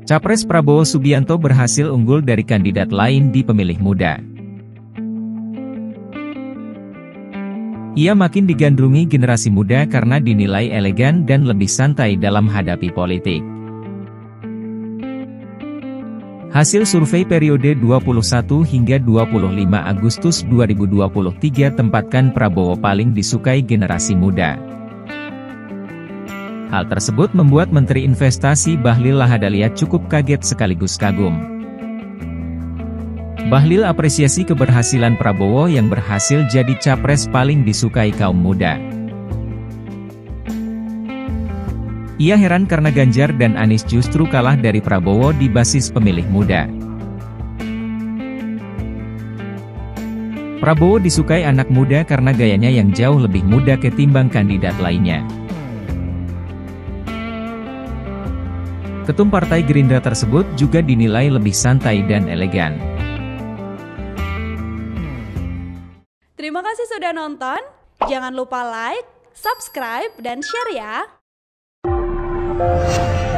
Capres Prabowo Subianto berhasil unggul dari kandidat lain di pemilih muda. Ia makin digandrungi generasi muda karena dinilai elegan dan lebih santai dalam hadapi politik. Hasil survei periode 21 hingga 25 Agustus 2023 tempatkan Prabowo paling disukai generasi muda. Hal tersebut membuat Menteri Investasi Bahlil Lahadalia cukup kaget sekaligus kagum. Bahlil apresiasi keberhasilan Prabowo yang berhasil jadi capres paling disukai kaum muda. Ia heran karena Ganjar dan Anies justru kalah dari Prabowo di basis pemilih muda. Prabowo disukai anak muda karena gayanya yang jauh lebih muda ketimbang kandidat lainnya. Ketum Partai Gerindra tersebut juga dinilai lebih santai dan elegan. Terima kasih sudah nonton, jangan lupa like, subscribe, dan share ya!